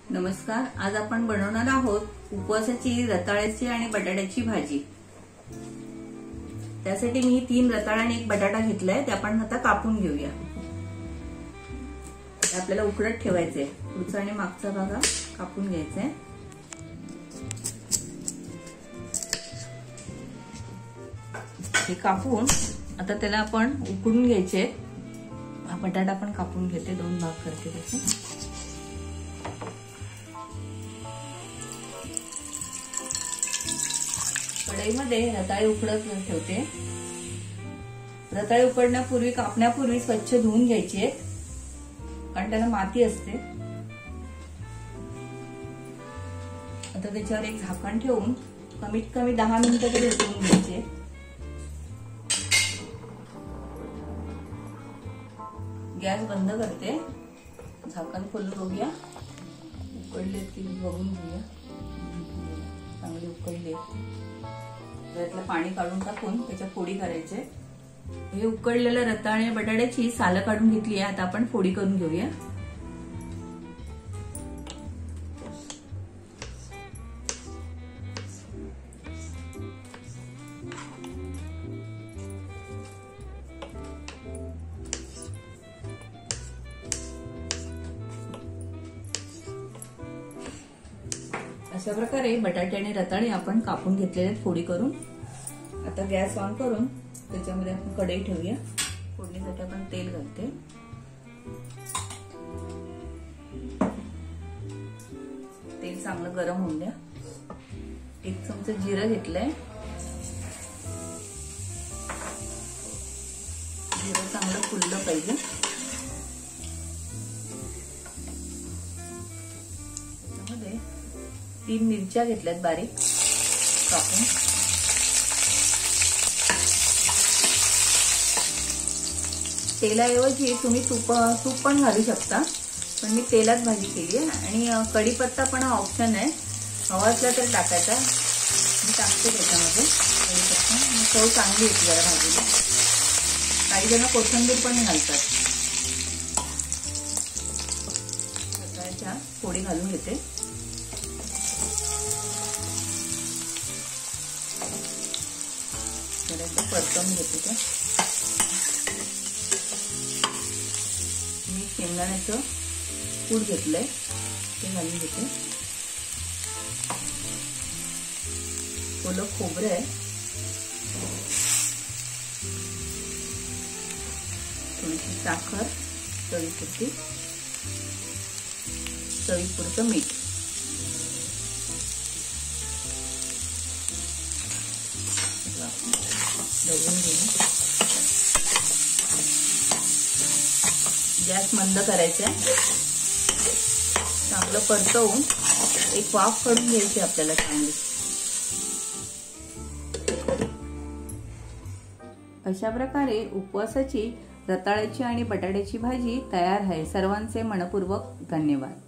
नमस्कार। आज आपण बनवणार आहोत उपवासाची रताळ्याची आणि बटाट्याची भाजी। त्यासाठी मी 3 रताळे आणि 1 बटाटा घेतलाय। ते आपण आता कापून घेऊया। आपल्याला उकडत ठेवायचे, पुढचा आणि मागचा भाग कापून घ्यायचा आहे। हे कापून आता त्याला आपण उकडून घ्यायचे। हा बटाटा पण कापून घेते, 2 भाग करते त्याचे। कढईमध्ये रताळे उकडत ठेवते। रताळे उकडण्यापूर्वी कापण्यापूर्वी स्वच्छ धुवून घ्यायचे, कारण त्याला माती असते। आता त्याच्यावर एक झाकण ठेवून कमीत कमी 10 मिनिटं तरी उकडून घ्यायचे। गॅस बंद करते, झाकण खोलून बघूया उकडले की बघून घेऊया। चांगले उकडले, त्यातलं पाणी काढून टाकून त्याच्या फोडी करायचे। हे उकडलेल्या रताळे बटाट्याची सालं काढून घेतली आहे। आता आपण फोडी करून घेऊया। अशा प्रकारे बटाटे आणि रताळे आपण कापून घेतलेले फोडी करून। आता गॅस ऑन करून त्याच्यामध्ये आपण कढई ठेवूया। फोडणीसाठी आपण तेल घालते। तेल चांगलं गरम होऊन द्या। 1 चमचा जिरं घेतलंय। जिरं चांगलं फुललं पाहिजे। 3 मिरच्या घेतल्यात बारीक कापून। तेलाऐवजी तुम्ही तूप पण घालू शकता, पण मी तेलात भाजी केली आहे। आणि कढीपत्ता पण ऑप्शन आहे, हवा असला तर टाकायचा। मी टाकते त्याच्यामध्ये कढीपत्ता, चव चांगली येते जरा भाजीला। काही जण कोथिंबीर पण घालतात। रताळ्याच्या फोडी घालून घेते। परतवून घेते ते। मी शेंगदाण्याचं कूट घेतलंय, ते घालून घेते। ओलं खोबरं आहे, थोडीशी साखर, चवीपुरती, चवीपुरतं मीठ। गॅस मंद करायचा, चांगलं परतवून एक वाफ काढून घ्यायची आपल्याला चांगली। अशा प्रकारे उपवासाची रताळ्याची आणि बटाट्याची भाजी तयार आहे। सर्वांचे मनपूर्वक धन्यवाद।